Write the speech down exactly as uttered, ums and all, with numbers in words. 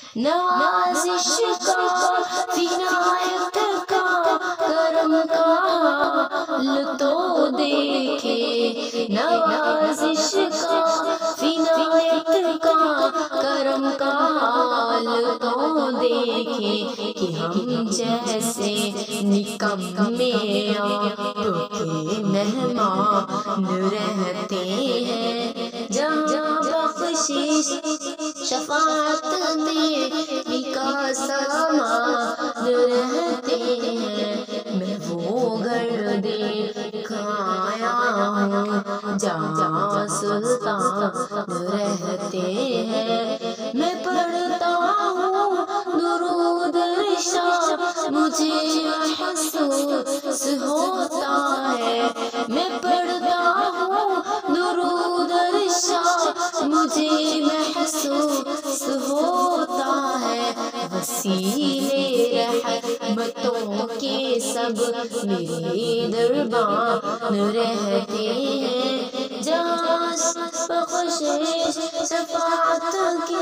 نوازش کا عنایت کا کرم کا حال تو دیکھے، نوازش کا عنایت کا کرم کا حال تو دیکھے، کہ ہم جیسے نکمے آپ کے مہمان رہتے ہیں، جہاں بخشش شفاعت دینے کا سامان رہتے ہیں۔ میں وہ گھر دیکھ آیا ہوں جہاں سلطان رہتے ہیں، میں پڑھتا ہوں درود شاہ مجھے محسوس ہوتا ہے، میں پڑھتا ہوں درود شاہ مجھے محسوس ہوتا ہے، وسیلے رحمتوں کے سب میرے دربان رہتے ہیں، جہاں بخشش شفاعت کے